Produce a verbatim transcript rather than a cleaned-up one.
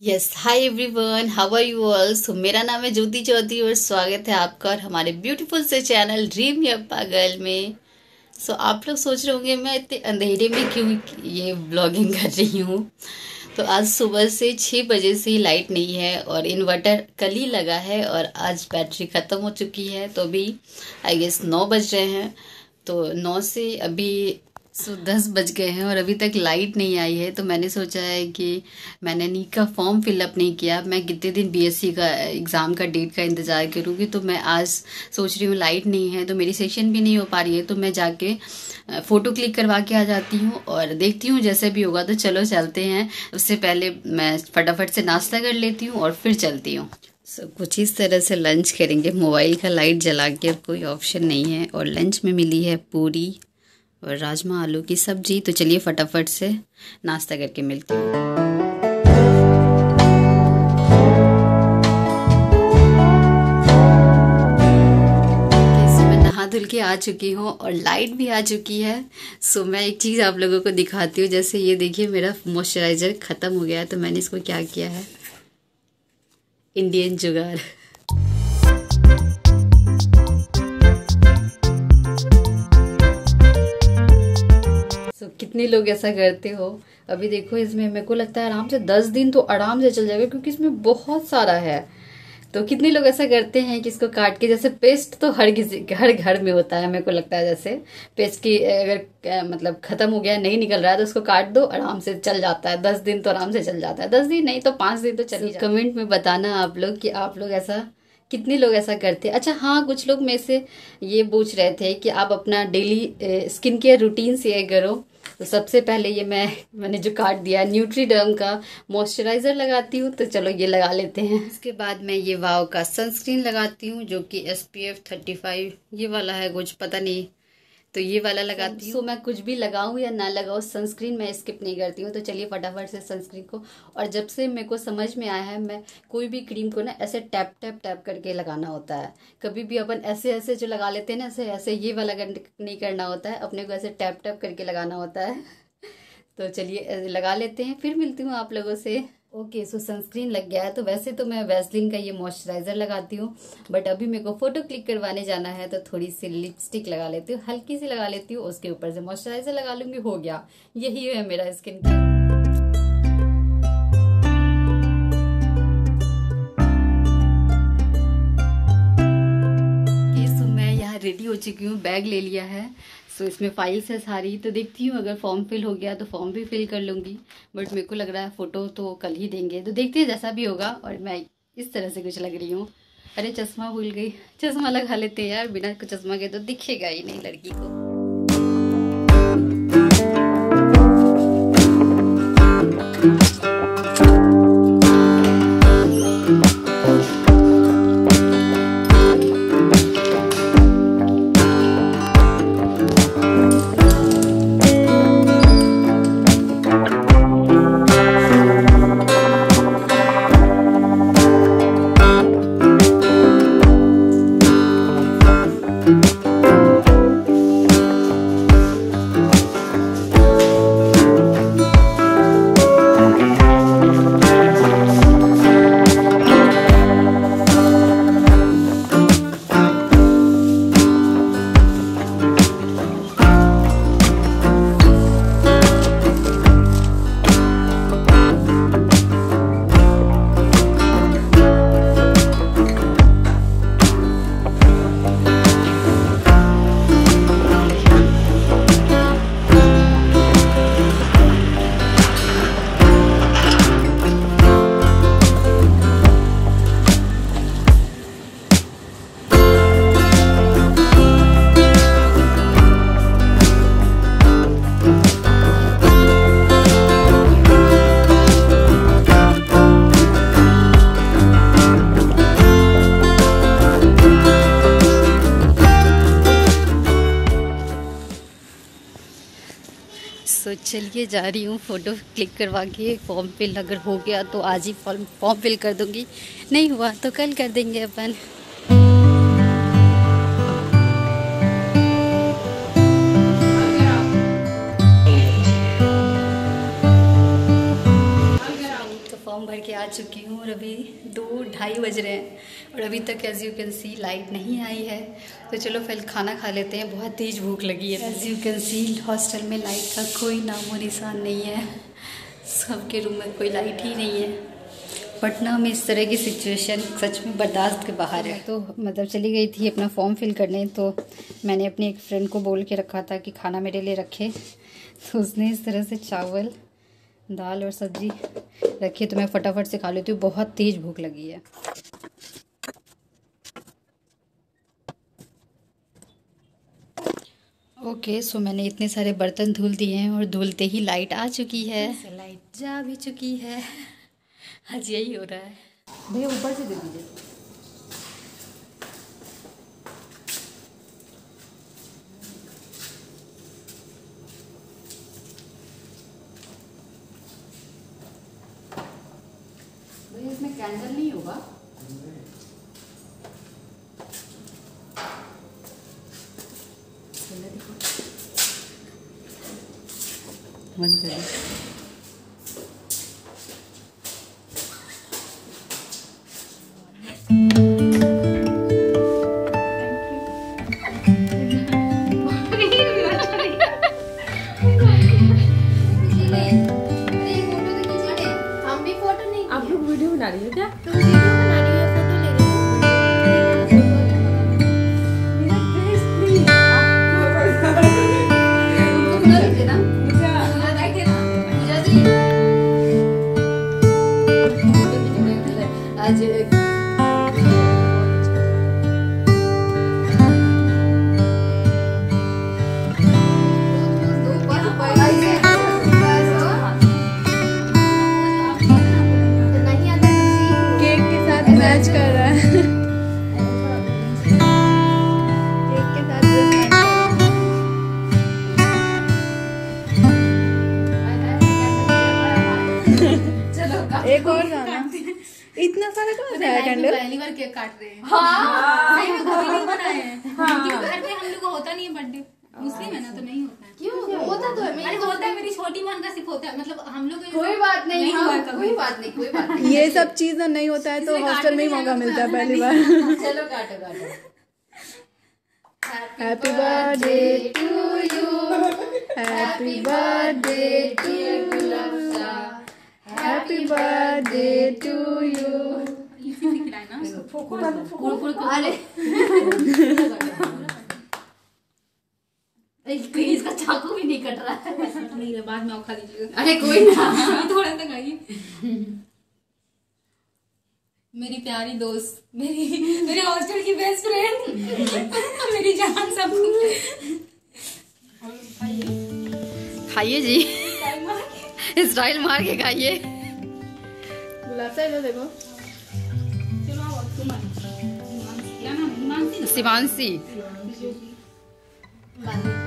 Yes, hi everyone, how are you all. So मेरा नाम है ज्योति चौधरी और स्वागत है आपका और हमारे ब्यूटीफुल से चैनल ड्रीम या पागल में। सो so, आप लोग सोच रहे होंगे मैं इतने अंधेरे में क्यों ये व्लॉगिंग कर रही हूँ। तो आज सुबह से छः बजे से ही लाइट नहीं है और इन्वर्टर कल ही लगा है और आज बैटरी ख़त्म हो चुकी है। तो अभी आई गेस नौ बज रहे हैं। तो नौ से अभी सो दस बज गए हैं और अभी तक लाइट नहीं आई है। तो मैंने सोचा है कि मैंने नीट का फॉर्म फिलअप नहीं किया। मैं कितने दिन बीएससी का एग्ज़ाम का डेट का इंतज़ार करूँगी। तो मैं आज सोच रही हूँ लाइट नहीं है तो मेरी सेशन भी नहीं हो पा रही है, तो मैं जाके फ़ोटो क्लिक करवा के आ जाती हूँ और देखती हूँ जैसे भी होगा। तो चलो चलते हैं। उससे पहले मैं फटाफट से नाश्ता कर लेती हूँ और फिर चलती हूँ। सो so, कुछ इस तरह से लंच करेंगे। मोबाइल का लाइट जला के अब कोई ऑप्शन नहीं है और लंच में मिली है पूरी और राजमा आलू की सब्जी। तो चलिए फटाफट से नाश्ता करके मिलती हूँ। मैं नहा धुल के आ चुकी हूँ और लाइट भी आ चुकी है। सो मैं एक चीज़ आप लोगों को दिखाती हूँ। जैसे ये देखिए मेरा मॉइस्चराइज़र ख़त्म हो गया है। तो मैंने इसको क्या किया है, इंडियन जुगाड़। तो कितने लोग ऐसा करते हो। अभी देखो इसमें मेरे को लगता है आराम से दस दिन तो आराम से चल जाएगा क्योंकि इसमें बहुत सारा है। तो कितने लोग ऐसा करते हैं कि इसको काट के, जैसे पेस्ट तो हर किसी हर घर में होता है। मेरे को लगता है जैसे पेस्ट की अगर मतलब खत्म हो गया, नहीं निकल रहा है तो उसको काट दो, आराम से चल जाता है। दस दिन तो आराम से चल जाता है। दस दिन नहीं तो पाँच दिन तो चल ही जाता है। कमेंट में बताना आप लोग कि आप लोग ऐसा कितने लोग ऐसा करते हैं। अच्छा हाँ, कुछ लोग में से ये पूछ रहे थे कि आप अपना daily skin care routine share करो। तो सबसे पहले ये मैं मैंने जो काट दिया न्यूट्रीडर्म का मॉइस्चराइज़र लगाती हूँ। तो चलो ये लगा लेते हैं। उसके बाद मैं ये वाव का सनस्क्रीन लगाती हूँ जो कि S P F thirty five ये वाला है, कुछ पता नहीं। तो ये वाला लगाती हूँ। सो मैं कुछ भी लगाऊँ या ना लगाऊँ, सनस्क्रीन मैं स्किप नहीं करती हूँ। तो चलिए फटाफट से सनस्क्रीन को, और जब से मेरे को समझ में आया है मैं कोई भी क्रीम को ना ऐसे टैप टैप टैप करके लगाना होता है। कभी भी अपन ऐसे ऐसे जो लगा लेते हैं ना, ऐसे ऐसे ये वाला नहीं करना होता है, अपने को ऐसे टैप टैप करके लगाना होता है। तो चलिए लगा लेते हैं, फिर मिलती हूँ आप लोगों से। ओके सो सनस्क्रीन लग गया है। तो वैसे तो मैं वैसलीन का ये मॉइस्चराइज़र लगाती हूँ, बट अभी मेरे को फ़ोटो क्लिक करवाने जाना है तो थोड़ी सी लिपस्टिक लगा लेती हूँ, हल्की सी लगा लेती हूँ। उसके ऊपर से मॉइस्चराइज़र लगा लूँगी, हो गया। यही है मेरा स्किन केयर। सो मैं यहाँ रेडी हो चुकी हूँ, बैग ले लिया है। सो so, इसमें फाइल्स है सारी। तो देखती हूँ अगर फॉर्म फिल हो गया तो फॉर्म भी फिल कर लूँगी, बट मेरे को लग रहा है फ़ोटो तो कल ही देंगे। तो देखते हैं जैसा भी होगा। और मैं इस तरह से कुछ लग रही हूँ। अरे चश्मा भूल गई, चश्मा लगा लेते हैं यार, बिना चश्मा के तो दिखेगा ही नहीं लड़की को। सो चलिए जा रही हूँ फ़ोटो क्लिक करवा के। फॉर्म फिल अगर हो गया तो आज ही फॉर्म फॉर्म फिल कर दूँगी, नहीं हुआ तो कल कर देंगे अपन। फॉर्म भर के आ आ चुकी हूँ और अभी दो ढाई बज रहे हैं और अभी तक as you can see light नहीं आई है। तो चलो फिर खाना खा लेते हैं, बहुत तेज़ भूख लगी है। As you can see hostel में लाइट का कोई नामो निशान नहीं है, सबके रूम में कोई लाइट ही नहीं है। पटना में इस तरह की सिचुएशन सच में बर्दाश्त के बाहर है। तो मतलब चली गई थी अपना फॉर्म फिल करने, तो मैंने अपनी एक फ्रेंड को बोल के रखा था कि खाना मेरे लिए रखे, तो उसने इस तरह से चावल दाल और सब्जी रखी, तो मैं फटाफट से खा लेती हूँ, बहुत तेज़ भूख लगी है। ओके सो मैंने इतने सारे बर्तन धुल दिए हैं और धुलते ही लाइट आ चुकी है, लाइट जा भी चुकी है। आज यही हो रहा है। भैया ऊपर से दे दीजिए। भैया इसमें कैंडल नहीं होगा? बंद कर दो। आप लोग वीडियो बना रही हो क्या? तुम वीडियो बना रही हो, फोटो ले रही हो? आज केक के साथ मैच कर रहा है। केक के साथ मैच कर रहा है। एक और गाना। इतना सारा कहाँ से आया कैंडल? पहली बार केक काट रहे हैं। हाँ। सही में कभी नहीं बनाए हैं। क्योंकि घर पे हम लोग को होता नहीं है बर्थडे, मुस्लिम है ना तो नहीं होता है। क्यों? होता तो है। अरे होता है, मेरी छोटी बहन का सिर्फ होता है, मतलब हम लोग कोई बात नहीं, हुआ हाँ, कभी। कोई बात नहीं, कोई बात नहीं। ये सब चीज नहीं होता है तो हॉस्टल में ही मौका मिलता है पहली बार। चलो काटो काटो। Happy birthday to you, happy birthday to गुलाबजा, हैप्पी बर्थडे टू यू। इसी से खिलाए ना पूरा पूरा। अरे इसका चाकू भी नहीं कट रहा है। नहीं, बाद में आप खा लीजिएगा। अरे कोई ना, थोड़ा तक आइए। मेरी प्यारी दोस्त, मेरी मेरे हॉस्टल की बेस्ट फ्रेंड, मेरी जान सब। खाइए जी, स्टाइल मार के खाइए। गुलाब लो देखो। चलो आओ, तुम क्या नाम? हिमांशी। शिवांशी। बांध